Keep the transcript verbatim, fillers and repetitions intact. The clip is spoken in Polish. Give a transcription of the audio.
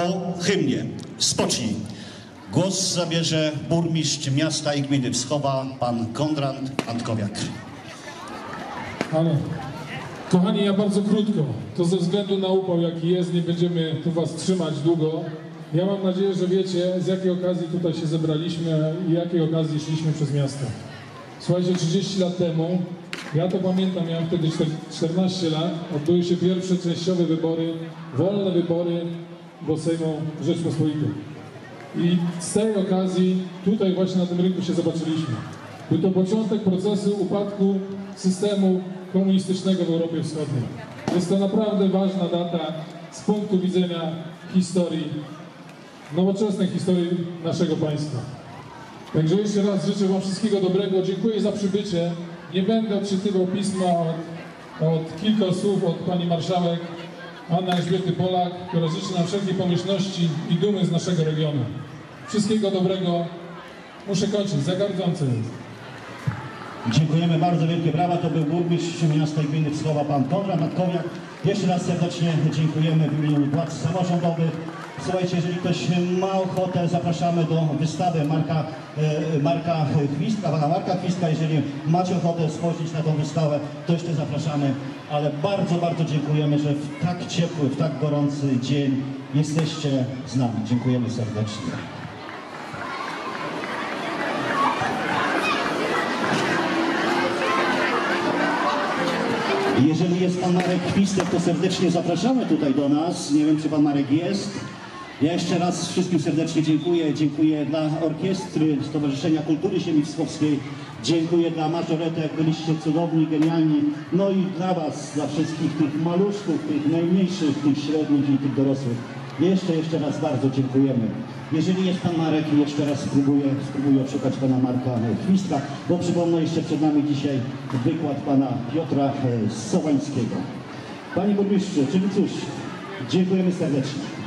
Po hymnie Spocznij głos zabierze burmistrz miasta i gminy Wschowa, pan Konrad Antkowiak. Ale, kochani, ja bardzo krótko, to ze względu na upał jaki jest, nie będziemy tu was trzymać długo. Ja mam nadzieję, że wiecie, z jakiej okazji tutaj się zebraliśmy i jakiej okazji szliśmy przez miasto. Słuchajcie, trzydzieści lat temu, ja to pamiętam, miałem wtedy czternaście lat, odbyły się pierwsze częściowe wybory, wolne wybory do Sejmu Rzeczpospolitej. I z tej okazji tutaj właśnie na tym rynku się zobaczyliśmy. Był to początek procesu upadku systemu komunistycznego w Europie Wschodniej. Jest to naprawdę ważna data z punktu widzenia historii, nowoczesnej historii naszego państwa. Także jeszcze raz życzę wam wszystkiego dobrego. Dziękuję za przybycie. Nie będę odczytywał pisma od, od kilku słów od pani marszałek Anny Elżbiety Polak, która życzy nam wszelkiej pomyślności i dumy z naszego regionu. Wszystkiego dobrego. Muszę kończyć, zagardzące jest. Dziękujemy bardzo, wielkie brawa. To był burmistrz miasta i gminy Wschowa, pan Konrad Antkowiak. Jeszcze raz serdecznie dziękujemy w imieniu władz samorządowych. Słuchajcie, jeżeli ktoś ma ochotę, zapraszamy do wystawy Marka, e, Marka Chwistka, pana Marka Chwistka. Jeżeli macie ochotę spojrzeć na tą wystawę, to jeszcze zapraszamy. Ale bardzo, bardzo dziękujemy, że w tak ciepły, w tak gorący dzień jesteście z nami. Dziękujemy serdecznie. Jeżeli jest pan Marek Chwistek, to serdecznie zapraszamy tutaj do nas. Nie wiem, czy pan Marek jest. Ja jeszcze raz wszystkim serdecznie dziękuję. Dziękuję dla orkiestry Stowarzyszenia Kultury Ziemi Wschowskiej. Dziękuję dla mażoretek, byliście cudowni, genialni. No i dla was, dla wszystkich tych maluszków, tych najmniejszych, tych średnich i tych dorosłych. Jeszcze, jeszcze raz bardzo dziękujemy. Jeżeli jest pan Marek, jeszcze raz spróbuję, spróbuję odszukać pana Marka Chwistka, bo przypomnę, jeszcze przed nami dzisiaj wykład pana Piotra Sowańskiego. Panie burmistrzu, czyli cóż, dziękujemy serdecznie.